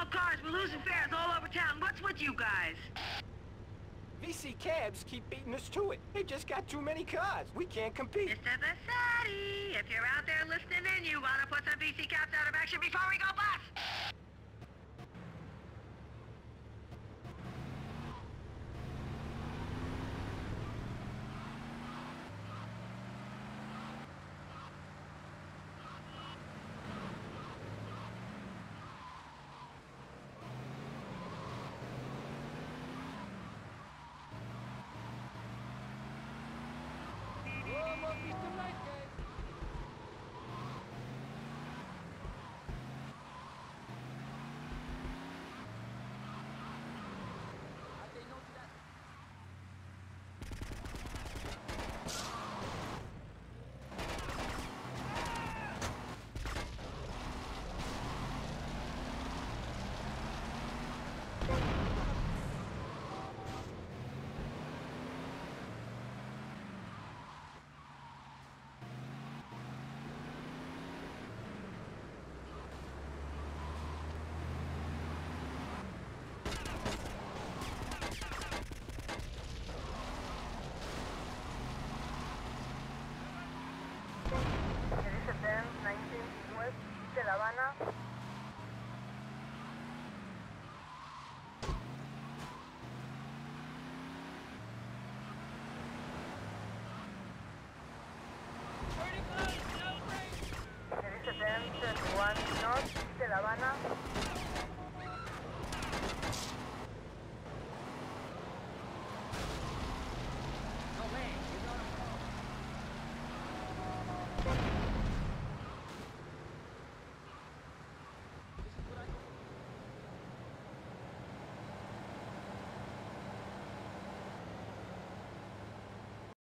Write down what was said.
slow cars. We're losing fares all over town. What's with you guys? VC cabs keep beating us to it. They just got too many cars. We can't compete. Mr. Vasati, if you're out there listening in, you want to put some VC cabs out of action before we go